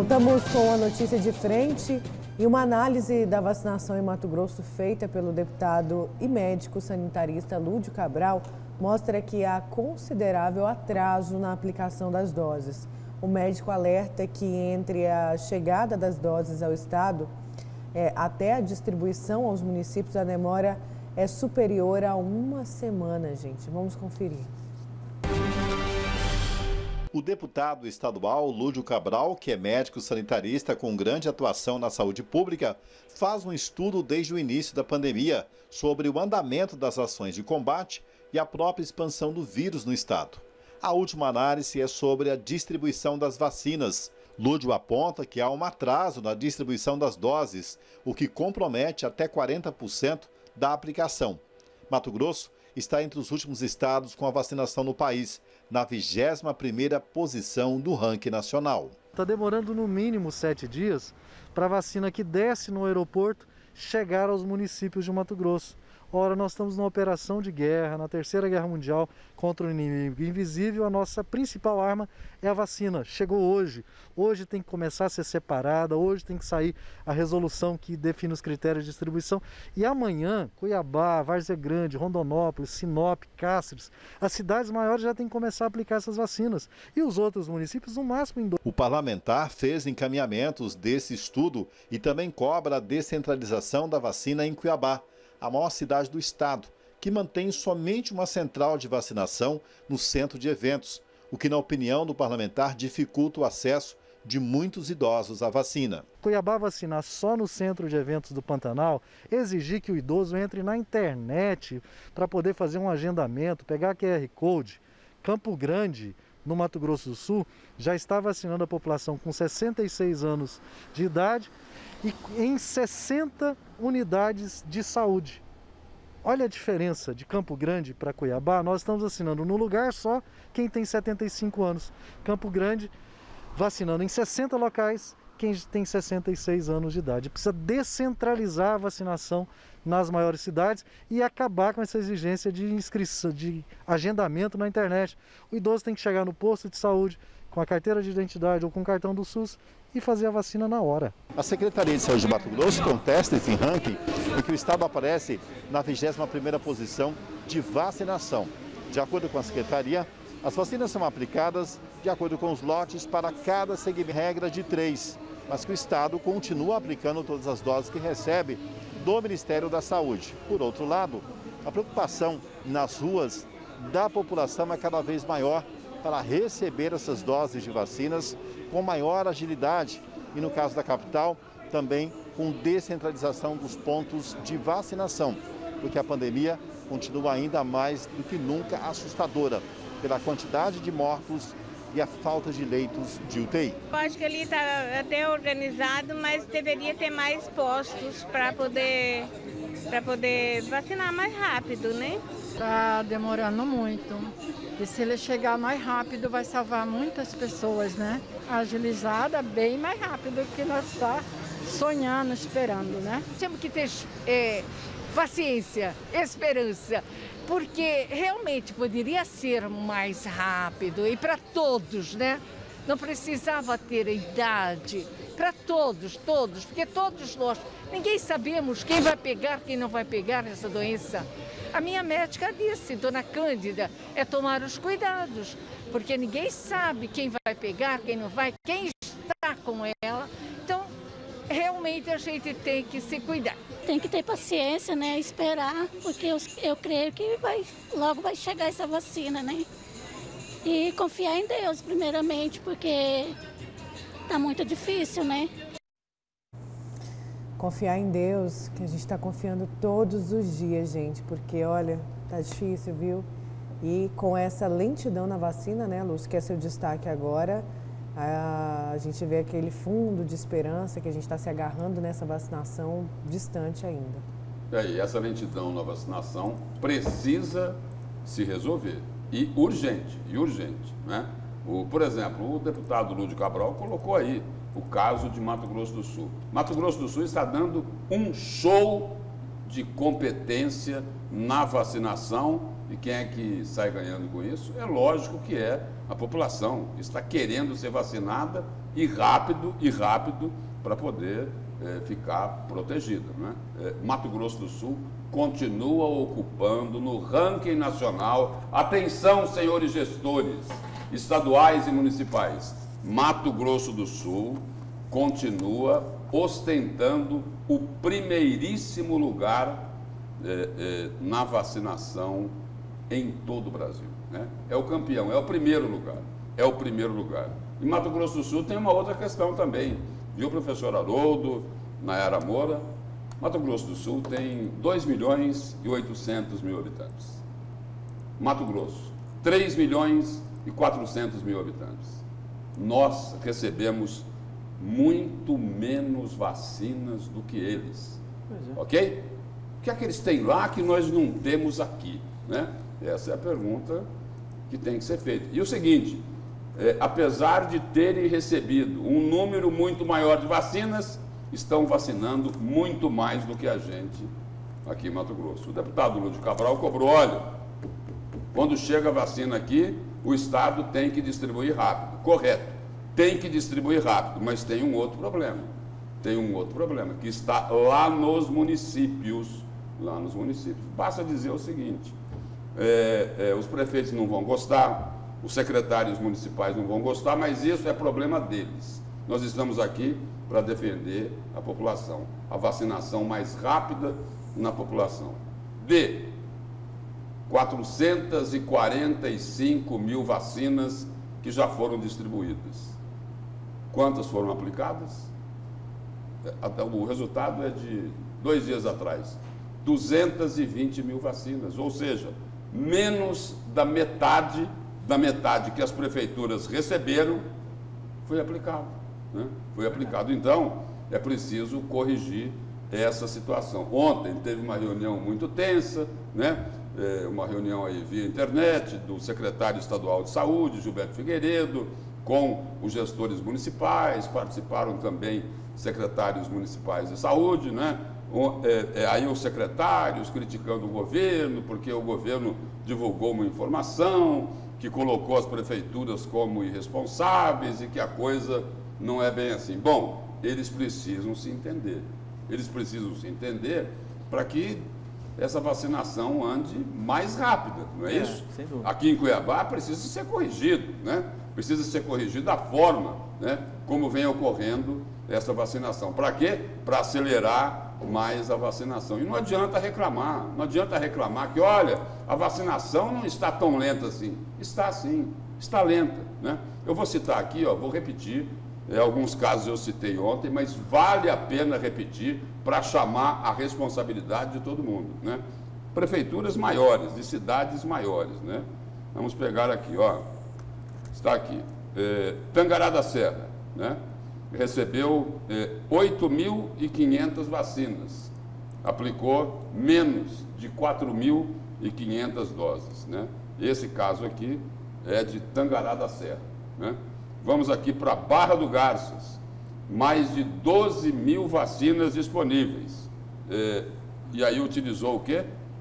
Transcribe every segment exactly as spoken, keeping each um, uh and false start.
Voltamos com a notícia de frente e uma análise da vacinação em Mato Grosso feita pelo deputado e médico sanitarista Lúdio Cabral mostra que há considerável atraso na aplicação das doses. O médico alerta que entre a chegada das doses ao estado é, até a distribuição aos municípios, a demora é superior a uma semana, gente. Vamos conferir. O deputado estadual Lúdio Cabral, que é médico sanitarista com grande atuação na saúde pública, faz um estudo desde o início da pandemia sobre o andamento das ações de combate e a própria expansão do vírus no estado. A última análise é sobre a distribuição das vacinas. Lúdio aponta que há um atraso na distribuição das doses, o que compromete até quarenta por cento da aplicação. Mato Grosso está entre os últimos estados com a vacinação no país, na vigésima primeira posição do ranking nacional. Está demorando no mínimo sete dias para a vacina que desce no aeroporto chegar aos municípios de Mato Grosso. Ora, nós estamos numa operação de guerra, na Terceira Guerra Mundial, contra o inimigo invisível. A nossa principal arma é a vacina. Chegou hoje. Hoje tem que começar a ser separada, hoje tem que sair a resolução que define os critérios de distribuição. E amanhã, Cuiabá, Várzea Grande, Rondonópolis, Sinop, Cáceres, as cidades maiores já têm que começar a aplicar essas vacinas. E os outros municípios, no máximo em dois. O parlamentar fez encaminhamentos desse estudo e também cobra a descentralização da vacina em Cuiabá, a maior cidade do estado, que mantém somente uma central de vacinação no centro de eventos, o que, na opinião do parlamentar, dificulta o acesso de muitos idosos à vacina. Cuiabá vacinar só no centro de eventos do Pantanal, exigir que o idoso entre na internet para poder fazer um agendamento, pegar Q R Code. Campo Grande, no Mato Grosso do Sul, já está vacinando a população com sessenta e seis anos de idade e em sessenta unidades de saúde. Olha a diferença de Campo Grande para Cuiabá. Nós estamos vacinando no lugar só quem tem setenta e cinco anos. Campo Grande vacinando em sessenta locais quem tem sessenta e seis anos de idade. Precisa descentralizar a vacinação nas maiores cidades e acabar com essa exigência de inscrição, de agendamento na internet. O idoso tem que chegar no posto de saúde com a carteira de identidade ou com o cartão do SUS e fazer a vacina na hora. A Secretaria de Saúde de Mato Grosso contesta esse ranking em que o estado aparece na vigésima primeira posição de vacinação. De acordo com a Secretaria, as vacinas são aplicadas de acordo com os lotes para cada segmento, regra de três, mas que o estado continua aplicando todas as doses que recebe do Ministério da Saúde. Por outro lado, a preocupação nas ruas da população é cada vez maior para receber essas doses de vacinas com maior agilidade e, no caso da capital, também com descentralização dos pontos de vacinação, porque a pandemia continua ainda mais do que nunca assustadora pela quantidade de mortos e a falta de leitos de U T I. Eu acho que ali está até organizado, mas deveria ter mais postos para poder, para poder vacinar mais rápido, né? Está demorando muito. E se ele chegar mais rápido, vai salvar muitas pessoas, né? Agilizada bem mais rápido do que nós está sonhando, esperando, né? Temos que ter é, paciência, esperança, porque realmente poderia ser mais rápido e para todos, né? Não precisava ter idade, para todos, todos, porque todos nós, ninguém sabemos quem vai pegar, quem não vai pegar essa doença. A minha médica disse, dona Cândida, é tomar os cuidados, porque ninguém sabe quem vai pegar, quem não vai, quem está com ela. Então, realmente a gente tem que se cuidar. Tem que ter paciência, né, esperar, porque eu, eu creio que vai, logo vai chegar essa vacina, né? E confiar em Deus, primeiramente, porque tá muito difícil, né? Confiar em Deus, que a gente está confiando todos os dias, gente, porque, olha, tá difícil, viu? E com essa lentidão na vacina, né, Lúcio, que é seu destaque agora, a gente vê aquele fundo de esperança que a gente está se agarrando nessa vacinação distante ainda. É, e essa lentidão na vacinação precisa se resolver, e urgente, e urgente, né? O, por exemplo, o deputado Lúdio Cabral colocou aí o caso de Mato Grosso do Sul. Mato Grosso do Sul está dando um show de competência na vacinação e quem é que sai ganhando com isso? É lógico que é a população. Está querendo ser vacinada e rápido, e rápido para poder é, ficar protegido, né? É, Mato Grosso do Sul continua ocupando no ranking nacional, atenção, senhores gestores estaduais e municipais, Mato Grosso do Sul continua ostentando o primeiríssimo lugar é, é, na vacinação em todo o Brasil, né? É o campeão, é o primeiro lugar, é o primeiro lugar. E Mato Grosso do Sul tem uma outra questão também, viu, professor Haroldo, Nayara Moura? Mato Grosso do Sul tem dois milhões e oitocentos mil habitantes. Mato Grosso, três milhões e quatrocentos mil habitantes. Nós recebemos muito menos vacinas do que eles. É. Ok? O que é que eles têm lá que nós não temos aqui, né? Essa é a pergunta que tem que ser feita. E o seguinte, é, apesar de terem recebido um número muito maior de vacinas, estão vacinando muito mais do que a gente aqui em Mato Grosso. O deputado Lúdio Cabral cobrou, olha, quando chega a vacina aqui, o Estado tem que distribuir rápido. Correto, tem que distribuir rápido, mas tem um outro problema. Tem um outro problema, que está lá nos municípios. Lá nos municípios. Basta dizer o seguinte, é, é, os prefeitos não vão gostar, os secretários municipais não vão gostar, mas isso é problema deles. Nós estamos aqui para defender a população, a vacinação mais rápida na população. De quatrocentas e quarenta e cinco mil vacinas que já foram distribuídas. Quantas foram aplicadas? O resultado é de dois dias atrás. duzentas e vinte mil vacinas, ou seja, menos da metade, da metade que as prefeituras receberam, foi aplicado, né? Foi aplicado. Então, é preciso corrigir essa situação. Ontem teve uma reunião muito tensa, né? É, uma reunião aí via internet do secretário estadual de saúde, Gilberto Figueiredo, com os gestores municipais, participaram também secretários municipais de saúde, né? É, é, aí os secretários criticando o governo, porque o governo divulgou uma informação que colocou as prefeituras como irresponsáveis e que a coisa não é bem assim. Bom, eles precisam se entender, eles precisam se entender para que essa vacinação ande mais rápida, não é, é isso? Sem dúvida. Aqui em Cuiabá precisa ser corrigido, né? Precisa ser corrigido a forma, né, como vem ocorrendo essa vacinação. Para quê? Para acelerar mais a vacinação. E não adianta reclamar, não adianta reclamar que, olha, a vacinação não está tão lenta assim. Está sim, está lenta, né? Eu vou citar aqui, ó, vou repetir, é, alguns casos eu citei ontem, mas vale a pena repetir para chamar a responsabilidade de todo mundo, né? Prefeituras maiores, de cidades maiores, né? Vamos pegar aqui, ó, está aqui, é, Tangará da Serra, né? Recebeu é, oito mil e quinhentas vacinas, aplicou menos de quatro mil e quinhentas doses, né? Esse caso aqui é de Tangará da Serra, né? Vamos aqui para Barra do Garças, mais de doze mil vacinas disponíveis, é, e aí utilizou o quê?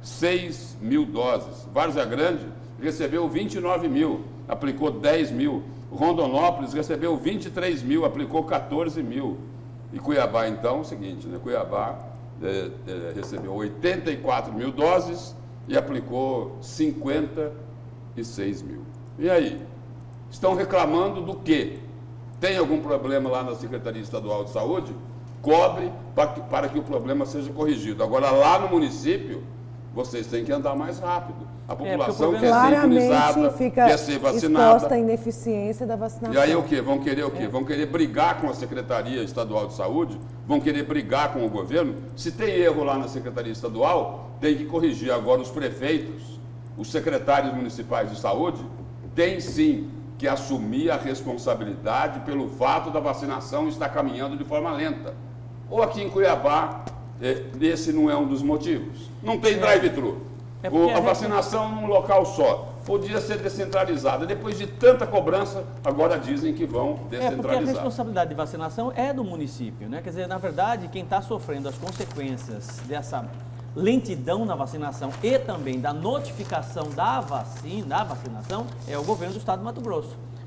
seis mil doses. Várzea Grande recebeu vinte e nove mil, aplicou dez mil. Rondonópolis recebeu vinte e três mil, aplicou quatorze mil. E Cuiabá, então, é o seguinte, né? Cuiabá é, é, recebeu oitenta e quatro mil doses e aplicou cinquenta e seis mil. E aí? Estão reclamando do quê? Tem algum problema lá na Secretaria Estadual de Saúde? Cobre para que, para que o problema seja corrigido. Agora, lá no município, vocês têm que andar mais rápido. A população é, quer ser imunizada, quer ser vacinada. Exposta à ineficiência da vacinação. E aí o quê? Vão querer o quê? É. Vão querer brigar com a Secretaria Estadual de Saúde? Vão querer brigar com o governo? Se tem erro lá na Secretaria Estadual, tem que corrigir. Agora, os prefeitos, os secretários municipais de saúde, têm sim que assumir a responsabilidade pelo fato da vacinação estar caminhando de forma lenta. Ou aqui em Cuiabá, esse não é um dos motivos. Não tem drive-thru. É a vacinação num local só. Podia ser descentralizada. Depois de tanta cobrança, agora dizem que vão descentralizar. É porque a responsabilidade de vacinação é do município, né? Quer dizer, na verdade, quem está sofrendo as consequências dessa lentidão na vacinação e também da notificação da vacina, da vacinação, é o governo do estado de Mato Grosso.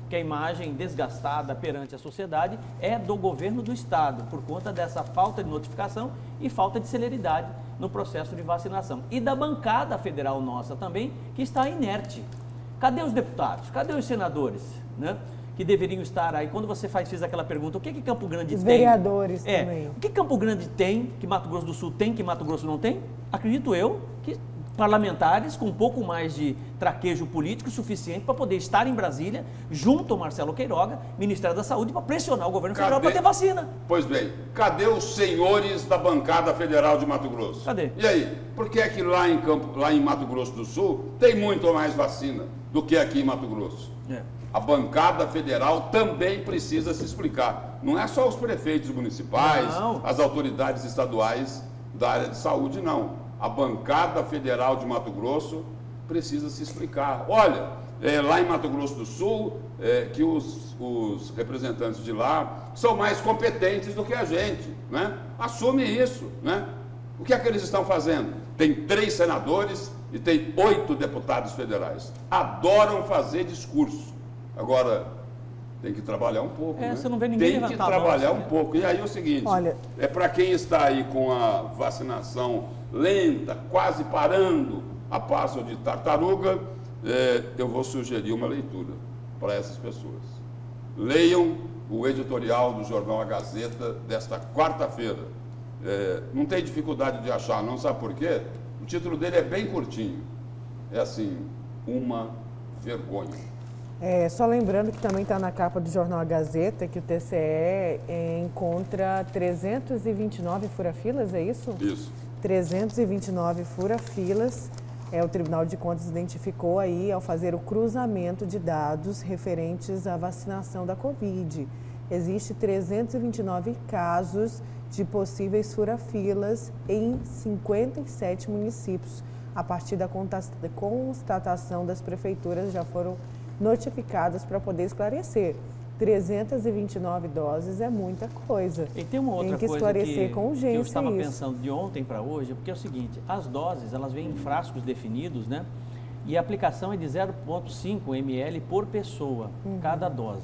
que a imagem desgastada perante a sociedade é do governo do estado, por conta dessa falta de notificação e falta de celeridade no processo de vacinação. E da bancada federal nossa também, que está inerte. Cadê os deputados? Cadê os senadores, né? Que deveriam estar aí? Quando você faz, fez aquela pergunta, o que que Campo Grande os tem? Os vereadores é, também. O que Campo Grande tem, que Mato Grosso do Sul tem, que Mato Grosso não tem? Acredito eu que parlamentares com um pouco mais de traquejo político suficiente para poder estar em Brasília, junto ao Marcelo Queiroga, Ministério da Saúde, para pressionar o governo federal para ter vacina. Pois bem, cadê os senhores da bancada federal de Mato Grosso? Cadê? E aí, por que é que lá em, Campo, lá em Mato Grosso do Sul tem muito mais vacina do que aqui em Mato Grosso? É. A bancada federal também precisa se explicar. Não é só os prefeitos municipais, não. As autoridades estaduais da área de saúde, não. A bancada federal de Mato Grosso precisa se explicar. Olha, é, lá em Mato Grosso do Sul, é, que os, os representantes de lá são mais competentes do que a gente, né? Assume isso, né? O que é que eles estão fazendo? Tem três senadores e tem oito deputados federais. Adoram fazer discurso. Agora, tem que trabalhar um pouco, é, né? Você não vê ninguém tem que levantar trabalhar voz, um né? pouco. E aí é o seguinte, Olha, é para quem está aí com a vacinação lenta, quase parando a passo de tartaruga, é, eu vou sugerir uma leitura para essas pessoas. Leiam o editorial do jornal A Gazeta desta quarta-feira. É, não tem dificuldade de achar, não sabe por quê? O título dele é bem curtinho. É assim, uma vergonha. É, só lembrando que também está na capa do jornal A Gazeta que o T C E é, encontra trezentos e vinte e nove fura-filas, é isso? Isso. trezentos e vinte e nove fura-filas, é, o Tribunal de Contas identificou aí ao fazer o cruzamento de dados referentes à vacinação da Covid. Existem trezentos e vinte e nove casos de possíveis fura-filas em cinquenta e sete municípios. A partir da constatação das prefeituras já foram notificadas para poder esclarecer. trezentas e vinte e nove doses é muita coisa. E tem uma outra tem que coisa esclarecer que, com urgência que eu estava isso. pensando de ontem para hoje, porque é o seguinte, as doses, elas vêm em frascos definidos, né? E a aplicação é de zero vírgula cinco mililitros por pessoa, uhum. cada dose.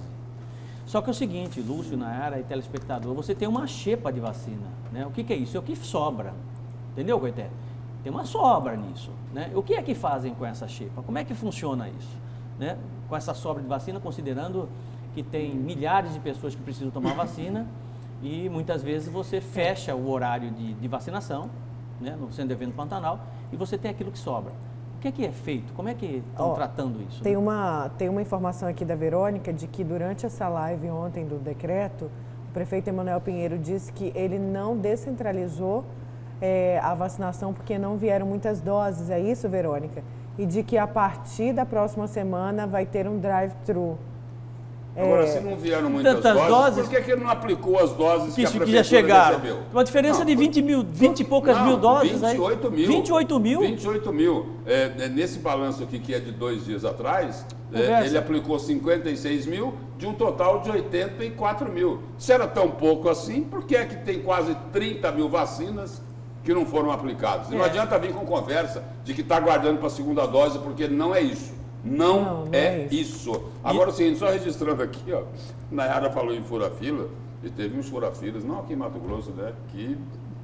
Só que é o seguinte, Lúcio, Nayara e telespectador, você tem uma xepa de vacina, né? O que, que é isso? É o que sobra, entendeu, Coité? Tem uma sobra nisso, né? O que é que fazem com essa xepa? Como é que funciona isso, né? Com essa sobra de vacina, considerando que tem milhares de pessoas que precisam tomar vacina e muitas vezes você fecha o horário de, de vacinação, né, no Centro de Evento Pantanal, e você tem aquilo que sobra. O que é que é feito? Como é que estão oh, tratando isso? Tem, né? uma, tem uma informação aqui da Verônica de que durante essa live ontem do decreto, o prefeito Emanuel Pinheiro disse que ele não descentralizou é, a vacinação porque não vieram muitas doses. É isso, Verônica? E de que a partir da próxima semana vai ter um drive-thru. Agora, é... se não vieram muitas doses, doses, por que, que ele não aplicou as doses que, que a prefeitura já chegaram? Recebeu? Uma diferença não, de vinte mil, vinte e poucas não, mil doses. vinte e oito mil. vinte e oito mil? vinte e oito mil. É, é, nesse balanço aqui, que é de dois dias atrás, é, ele aplicou cinquenta e seis mil de um total de oitenta e quatro mil. Se era tão pouco assim, por que é que tem quase trinta mil vacinas que não foram aplicadas? E não é. adianta vir com conversa de que está aguardando para a segunda dose, porque não é isso. Não, não, não é, é isso. isso. Agora, sim, só registrando aqui, ó, Nayara falou em fura-fila, e teve uns fura-filas, não aqui em Mato Grosso, né, que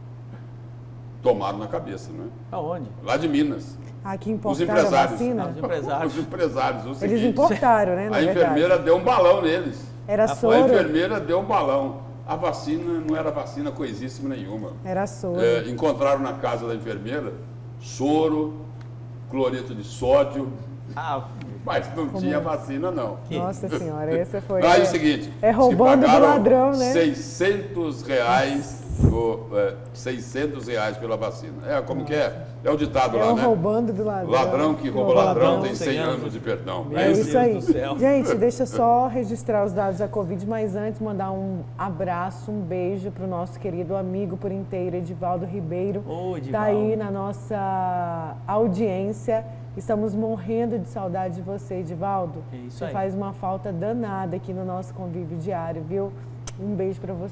tomaram na cabeça, né? Aonde? Lá de Minas. Aqui importaram a vacina? Os empresários. Os empresários. O seguinte, eles importaram, né, na A verdade. enfermeira deu um balão neles. Era soro? A enfermeira deu um balão. A vacina não era vacina coisíssima nenhuma. Era soro. É, encontraram na casa da enfermeira soro, cloreto de sódio. Ah, mas não Como? tinha vacina, não. Nossa senhora, esse foi... Aí é o seguinte... É roubando do ladrão, né? seiscentos reais, o, é, seiscentos reais pela vacina. É, como Nossa. que é? É o ditado é lá, o né? roubando do ladrão. Ladrão que rouba ladrão, ladrão tem cem anos. anos de perdão. É Meu isso Deus aí. Gente, deixa eu só registrar os dados da Covid, mas antes mandar um abraço, um beijo para o nosso querido amigo por inteiro, Edivaldo Ribeiro. Ô, Edivaldo. Tá aí na nossa audiência. Estamos morrendo de saudade de você, Edivaldo. É isso você aí. faz uma falta danada aqui no nosso convívio diário, viu? Um beijo para você.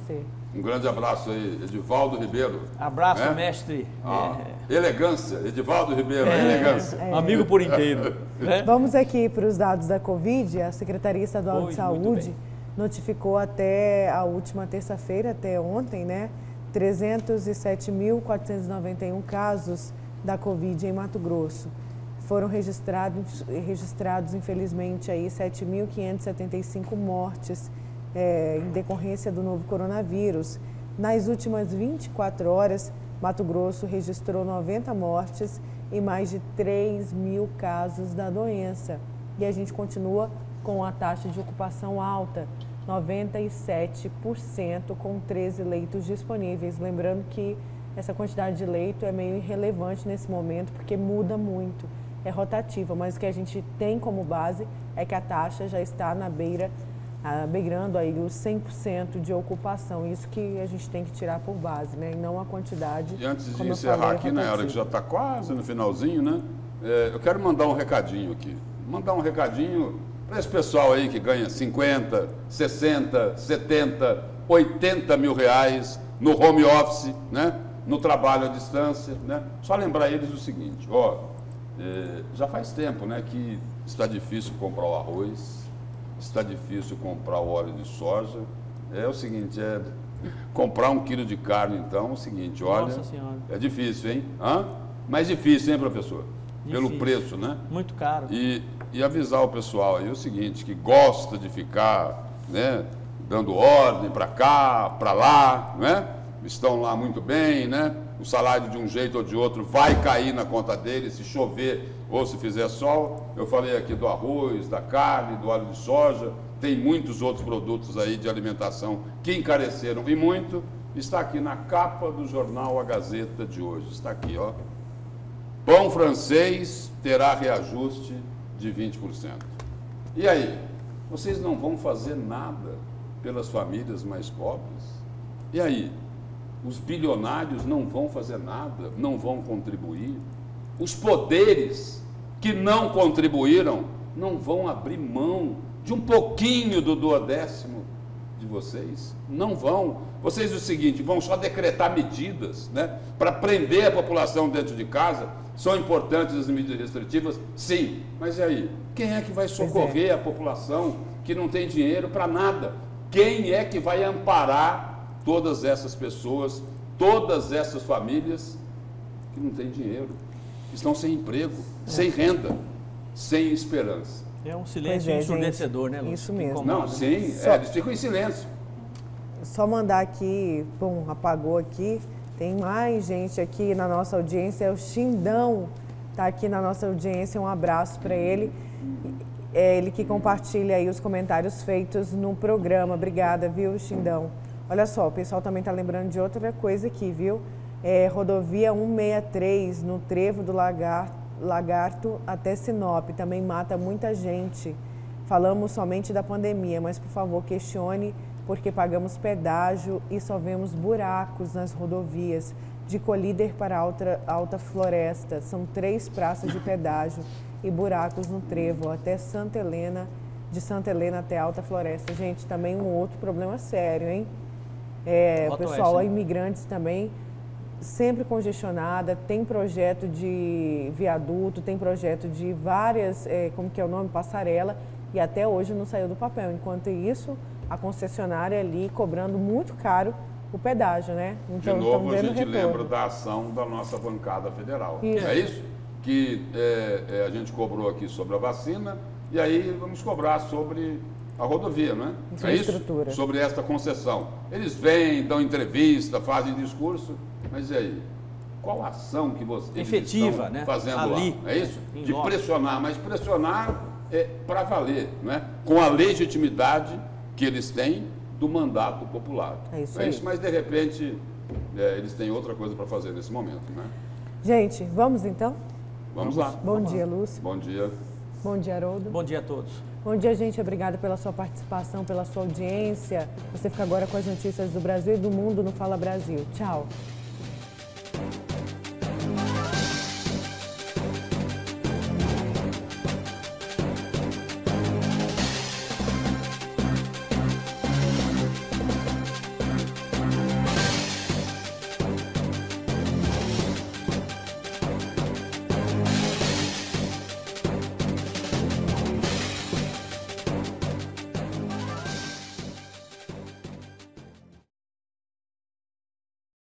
Um grande abraço aí, Edivaldo Ribeiro. Abraço, é? mestre. Ah, é. Elegância, Edivaldo Ribeiro, É, elegância. É. Amigo por inteiro. Né? Vamos aqui para os dados da Covid. A Secretaria Estadual Oi, de Saúde notificou até a última terça-feira, até ontem, né, trezentos e sete mil quatrocentos e noventa e um casos da Covid em Mato Grosso. Foram registrados, registrados infelizmente, aí sete mil quinhentos e setenta e cinco mortes é, em decorrência do novo coronavírus. Nas últimas vinte e quatro horas, Mato Grosso registrou noventa mortes e mais de três mil casos da doença. E a gente continua com a taxa de ocupação alta, noventa e sete por cento, com treze leitos disponíveis. Lembrando que essa quantidade de leito é meio irrelevante nesse momento, porque muda muito, é rotativa, mas o que a gente tem como base é que a taxa já está na beira, ah, beirando aí os cem por cento de ocupação. Isso que a gente tem que tirar por base, né? E não a quantidade. E antes de como eu encerrar falei, aqui, na hora que já está quase no finalzinho, né? É, eu quero mandar um recadinho aqui. Mandar um recadinho para esse pessoal aí que ganha cinquenta, sessenta, setenta, oitenta mil reais no home office, né? No trabalho à distância, né? Só lembrar eles o seguinte, ó, é, já faz tempo, né, que está difícil comprar o arroz, está difícil comprar o óleo de soja. É o seguinte, é comprar um quilo de carne, então, é o seguinte, olha, Nossa Senhora. É difícil, hein? Hã? Mais difícil, hein, professor? Difícil. Pelo preço, né? Muito caro. E, e avisar o pessoal aí o seguinte, que gosta de ficar, né, dando ordem para cá, para lá, né? Estão lá muito bem, né? O salário de um jeito ou de outro vai cair na conta deles, se chover ou se fizer sol. Eu falei aqui do arroz, da carne, do óleo de soja, tem muitos outros produtos aí de alimentação que encareceram e muito. Está aqui na capa do jornal A Gazeta de hoje, está aqui, ó. Pão francês terá reajuste de vinte por cento. E aí, vocês não vão fazer nada pelas famílias mais pobres? E aí, os bilionários não vão fazer nada, não vão contribuir? Os poderes que não contribuíram não vão abrir mão de um pouquinho do duodécimo de vocês? Não vão. Vocês, o seguinte, vão só decretar medidas, né, para prender a população dentro de casa. São importantes as medidas restritivas? Sim. Mas e aí? Quem é que vai socorrer a população que não tem dinheiro para nada? Quem é que vai amparar todas essas pessoas, todas essas famílias que não têm dinheiro, estão sem emprego, é. sem renda, sem esperança? É um silêncio é, ensurdecedor, né, Lúcio? Isso mesmo. Não, sim, Só... é, eles ficam em silêncio. Só mandar aqui, bom, apagou aqui, tem mais gente aqui na nossa audiência, é o Xindão, está aqui na nossa audiência, um abraço para ele. É ele que compartilha aí os comentários feitos no programa. Obrigada, viu, Xindão? Olha só, o pessoal também está lembrando de outra coisa aqui, viu? É, rodovia cento e sessenta e três, no trevo do Lagarto, Lagarto até Sinop, também mata muita gente. Falamos somente da pandemia, mas por favor questione, porque pagamos pedágio e só vemos buracos nas rodovias. De Colíder para Alta, Alta Floresta, são três praças de pedágio e buracos no trevo, até Santa Helena, de Santa Helena até Alta Floresta. Gente, também um outro problema sério, hein? É, o pessoal, oeste, né? Imigrantes também, sempre congestionada, tem projeto de viaduto, tem projeto de várias, é, como que é o nome, passarela, e até hoje não saiu do papel. Enquanto isso, a concessionária ali cobrando muito caro o pedágio, né? Então, de novo, a gente lembra da ação da nossa bancada federal. Isso. É isso? Que é, é, a gente cobrou aqui sobre a vacina, e aí vamos cobrar sobre a rodovia, não é? É isso? Sobre esta concessão. Eles vêm, dão entrevista, fazem discurso, mas e aí? Qual a ação que vocês efetiva, estão né? fazendo Ali, lá? É isso? De loco. pressionar, mas pressionar é para valer, não é? Com a legitimidade que eles têm do mandato popular. É isso, é aí. isso, mas de repente é, eles têm outra coisa para fazer nesse momento, né? Gente, vamos então? Vamos, vamos lá. Bom vamos dia, lá. Lúcio. Bom dia. Bom dia, Haroldo. Bom dia a todos. Bom dia, gente. Obrigada pela sua participação, pela sua audiência. Você fica agora com as notícias do Brasil e do mundo no Fala Brasil. Tchau.